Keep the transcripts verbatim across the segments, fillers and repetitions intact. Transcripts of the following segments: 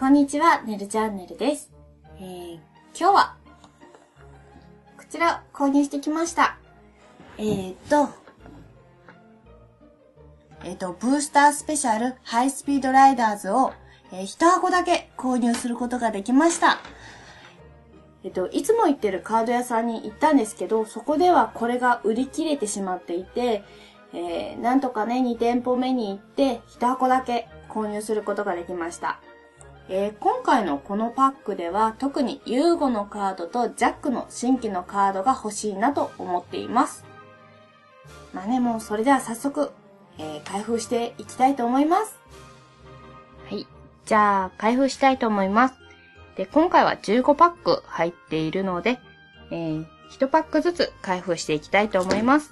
こんにちは、ねるチャンネルです。えー、今日は、こちら購入してきました。えーと、えーと、ブースタースペシャルハイスピードライダーズを、えー、一箱だけ購入することができました。えっと、いつも行ってるカード屋さんに行ったんですけど、そこではこれが売り切れてしまっていて、えー、なんとかね、に店舗目に行って、一箱だけ購入することができました。えー、今回のこのパックでは、特にユーゴのカードとジャックの新規のカードが欲しいなと思っています。まあね、もうそれでは早速、えー、開封していきたいと思います。はい。じゃあ、開封したいと思います。で、今回はじゅうごパック入っているので、えー、いちパックずつ開封していきたいと思います。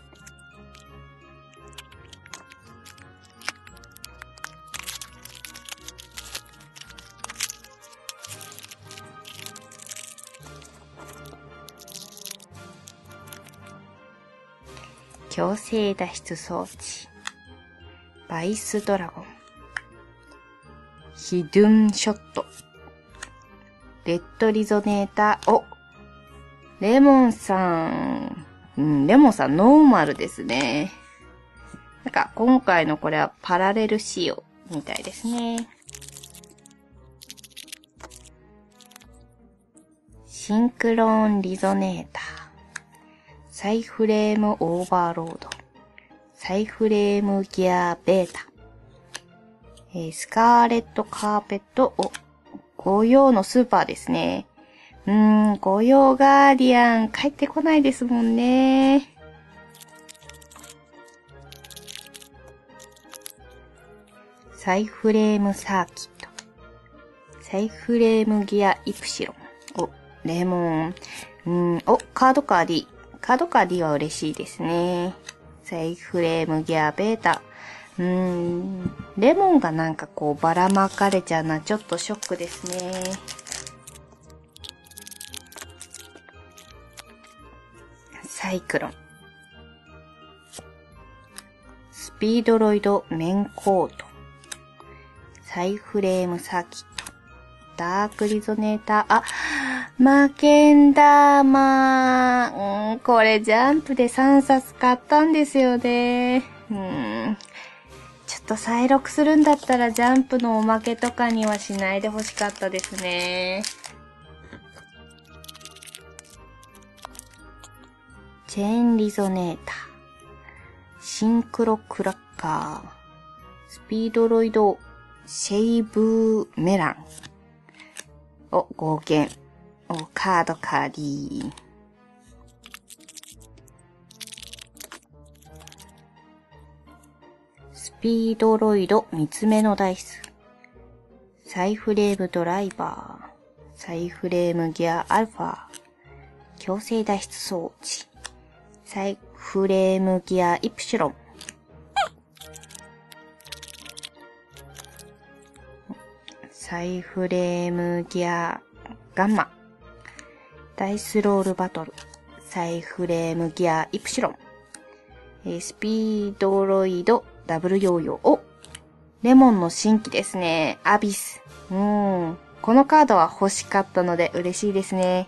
強制脱出装置。バイスドラゴン。ヒドゥンショット。レッドリゾネーター。おレモンさん。うん、レモンさんノーマルですね。なんか今回のこれはパラレル仕様みたいですね。シンクローンリゾネーター。サイフレームオーバーロード。サイフレームギアベータ。えー、スカーレットカーペット。お、ゴヨウのスーパーですね。うーん、ゴヨウガーディアン帰ってこないですもんね。サイフレームサーキット。サイフレームギアイプシロン。お、レモン。うーん、お、カードカー D。カードカー D は嬉しいですね。サイフレームギアベータ。うーん、レモンがなんかこうばらまかれちゃうのはちょっとショックですね。サイクロン。スピードロイドメンコート。サイフレームサーキット。ダークリゾネーター。あ、マケンダーマー。うん、これジャンプでさんさつ買ったんですよね。うん。ちょっと再録するんだったらジャンプのおまけとかにはしないでほしかったですね。チェーンリゾネーター。シンクロクラッカー。スピードロイドシェイブーメラン。お、合計。お、カードカーディー。スピードロイド三つ目のダイス。サイフレームドライバー。サイフレームギアアルファ。強制脱出装置。サイフレームギアイプシロン。サイフレームギアガンマ。ダイスロールバトル。サイフレームギアイプシロン。えー、スピードロイドダブルヨーヨー。お、レモンの新規ですね。アビス。うん。このカードは欲しかったので嬉しいですね。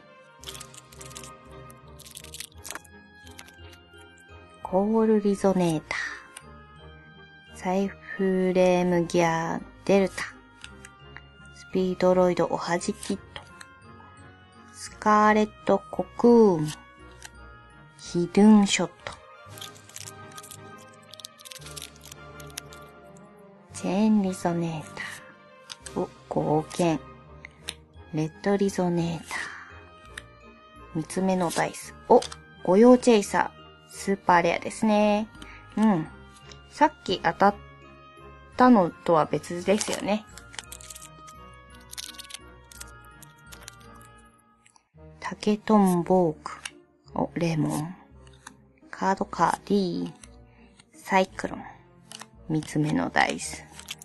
コールリゾネーター。サイフレームギアデルタ。スピードロイドおはじキット。スカーレットコクーン。ヒドゥンショット。チェーンリゾネーター。お、合剣。レッドリゾネーター。三つ目のダイス。お、ゴヨウチェイサー。スーパーレアですね。うん。さっき当たったのとは別ですよね。タケトンボーク。お、レモン。カードカー D。サイクロン。三つ目のダイス。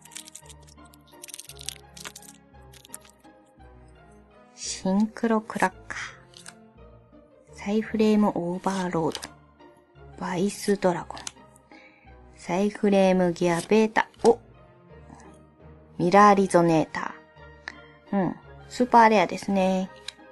シンクロクラッカー。サイフレームオーバーロード。バイスドラゴン。サイフレームギアベータ。おミラーリゾネーター。 うん。スーパーレアですね。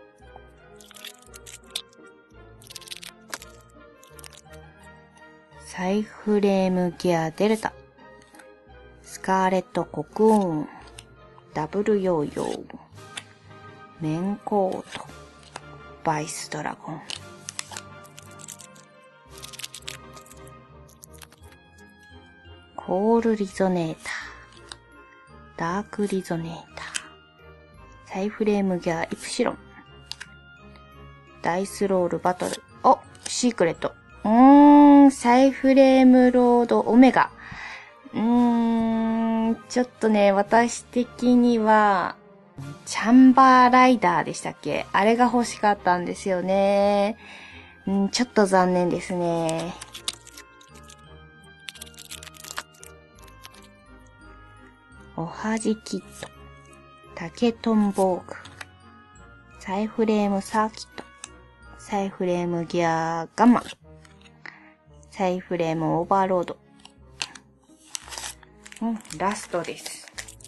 サイフレームギアデルタ。スカーレットコクーン。ダブルヨーヨー。メンコート。バイスドラゴン。コールリゾネーター。ダークリゾネーター。サイフレームギアイプシロン。ダイスロールバトル。お、シークレット。うーん、サイフレームロードオメガ。うーん、ちょっとね、私的には、チャンバーライダーでしたっけ？あれが欲しかったんですよね。うん、ちょっと残念ですね。おはじキット。タケトンボーグ。サイフレームサーキット。サイフレームギアガンマ。サイフレームオーバーロード。うん、ラストです。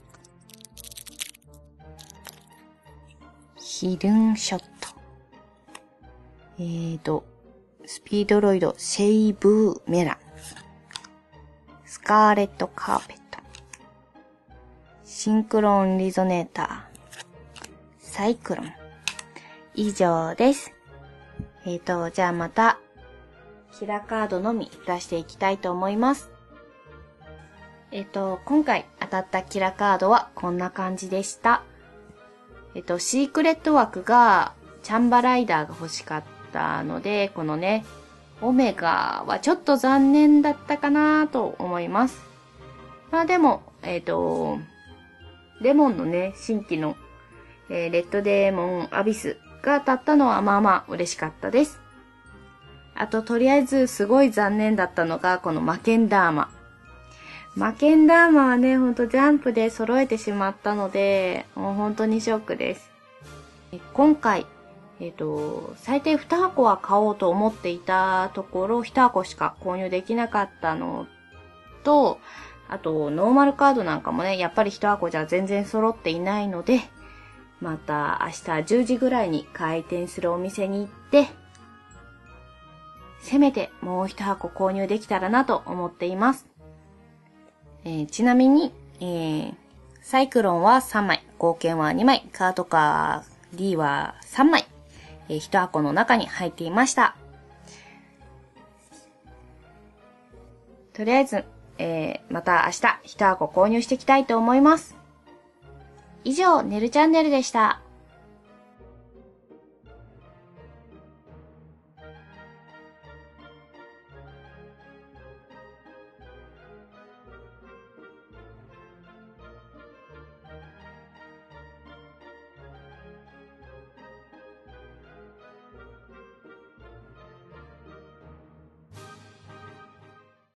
ヒルンショット。えーと、スピードロイドシェイブーメラン。スカーレットカーペット。シンクロンリゾネーター。サイクロン。以上です。えーと、じゃあまた、キラカードのみ出していきたいと思います。えっと、今回当たったキラカードはこんな感じでした。えっと、シークレット枠がチャンバライダーが欲しかったので、このね、オメガはちょっと残念だったかなと思います。まあでも、えっと、レモンのね、新規の、えー、レッドデーモンアビスが当たったのはまあまあ嬉しかったです。あと、とりあえずすごい残念だったのが、このマケンダーマ。マケンダーマはね、ほんとジャンプで揃えてしまったので、もう本当にショックです。今回、えっと、最低に箱は買おうと思っていたところ、いち箱しか購入できなかったのと、あと、ノーマルカードなんかもね、やっぱりいち箱じゃ全然揃っていないので、また明日じゅうじぐらいに開店するお店に行って、せめてもういち箱購入できたらなと思っています。えー、ちなみに、えー、サイクロンはさんまい、合計はにまい、カートカー D はさんまい、えー、いち箱の中に入っていました。とりあえず、えー、また明日いち箱購入していきたいと思います。以上、ねるチャンネルでした。